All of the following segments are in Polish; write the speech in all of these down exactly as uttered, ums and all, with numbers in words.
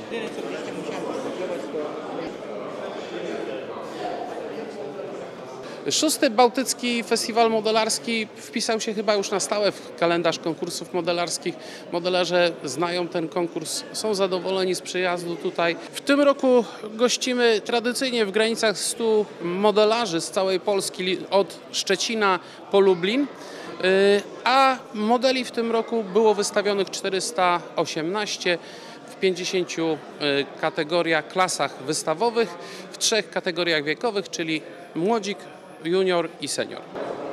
Jedyne co gdzieś tam musiałem przygotować to... Szósty Bałtycki Festiwal Modelarski wpisał się chyba już na stałe w kalendarz konkursów modelarskich. Modelarze znają ten konkurs, są zadowoleni z przyjazdu tutaj. W tym roku gościmy tradycyjnie w granicach stu modelarzy z całej Polski, od Szczecina po Lublin. A modeli w tym roku było wystawionych czterysta osiemnaście w pięćdziesięciu kategoriach, klasach wystawowych, w trzech kategoriach wiekowych, czyli młodzik, junior i senior.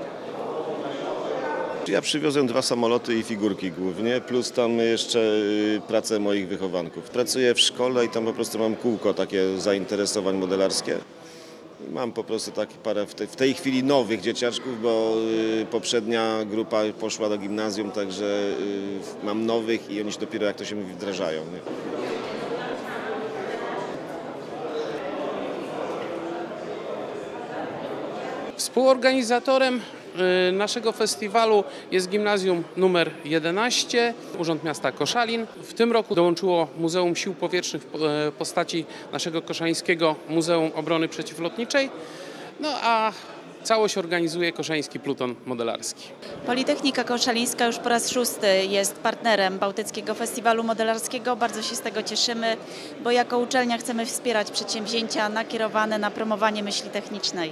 Ja przywiozłem dwa samoloty i figurki głównie, plus tam jeszcze pracę moich wychowanków. Pracuję w szkole i tam po prostu mam kółko takie zainteresowań modelarskie. Mam po prostu taki parę w tej, w tej chwili nowych dzieciaczków, bo y, poprzednia grupa poszła do gimnazjum, także y, mam nowych i oni się dopiero, jak to się mówi, wdrażają. Nie? Współorganizatorem naszego festiwalu jest gimnazjum numer jedenaście, Urząd Miasta Koszalin. W tym roku dołączyło Muzeum Sił Powietrznych w postaci naszego Koszańskiego Muzeum Obrony Przeciwlotniczej. No a całość organizuje Koszański Pluton Modelarski. Politechnika Koszalińska już po raz szósty jest partnerem Bałtyckiego Festiwalu Modelarskiego. Bardzo się z tego cieszymy, bo jako uczelnia chcemy wspierać przedsięwzięcia nakierowane na promowanie myśli technicznej.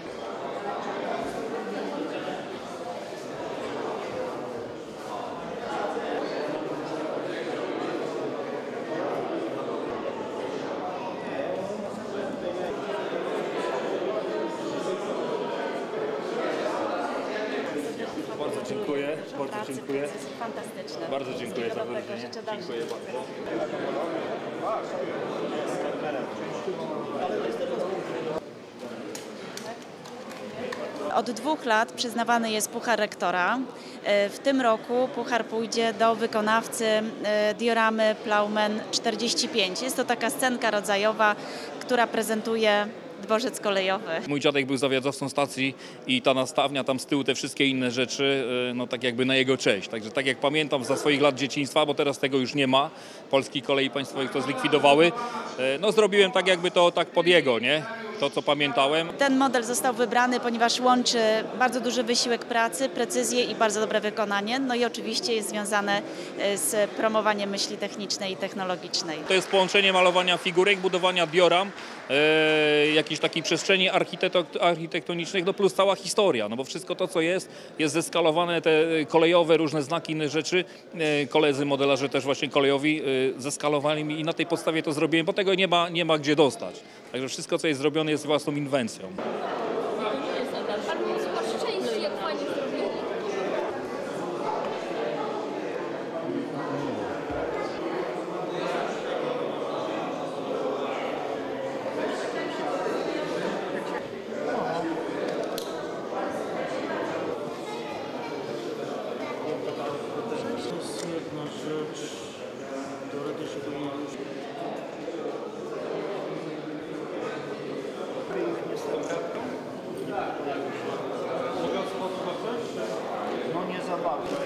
Bardzo dziękuję, bardzo dziękuję. To jest fantastyczne. Bardzo dziękuję za wyróżnienie. Dziękuję bardzo. Od dwóch lat przyznawany jest Puchar Rektora. W tym roku puchar pójdzie do wykonawcy dioramy Plaumen czterdzieści pięć. Jest to taka scenka rodzajowa, która prezentuje dworzec kolejowy. Mój dziadek był zawiadowcą stacji i ta nastawnia, tam z tyłu te wszystkie inne rzeczy, no tak jakby na jego cześć. Także tak jak pamiętam za swoich lat dzieciństwa, bo teraz tego już nie ma, Polskich Kolei Państwowych to zlikwidowały, no zrobiłem tak jakby to tak pod jego, nie? To co pamiętałem. Ten model został wybrany, ponieważ łączy bardzo duży wysiłek pracy, precyzję i bardzo dobre wykonanie. No i oczywiście jest związane z promowaniem myśli technicznej i technologicznej. To jest połączenie malowania figurek, budowania dioram, e, jakichś takich przestrzeni architektonicznych, no plus cała historia, no bo wszystko to co jest, jest zeskalowane, te kolejowe, różne znaki, inne rzeczy. E, koledzy modelarze też właśnie kolejowi e, zeskalowali mi i na tej podstawie to zrobiłem, bo tego nie ma, nie ma gdzie dostać. Także wszystko co jest zrobione jest własną inwencją. Jedna rzecz, teoretycznie to nie no nie za bardzo.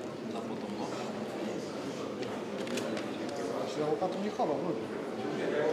Pan tu nie chował, lubię.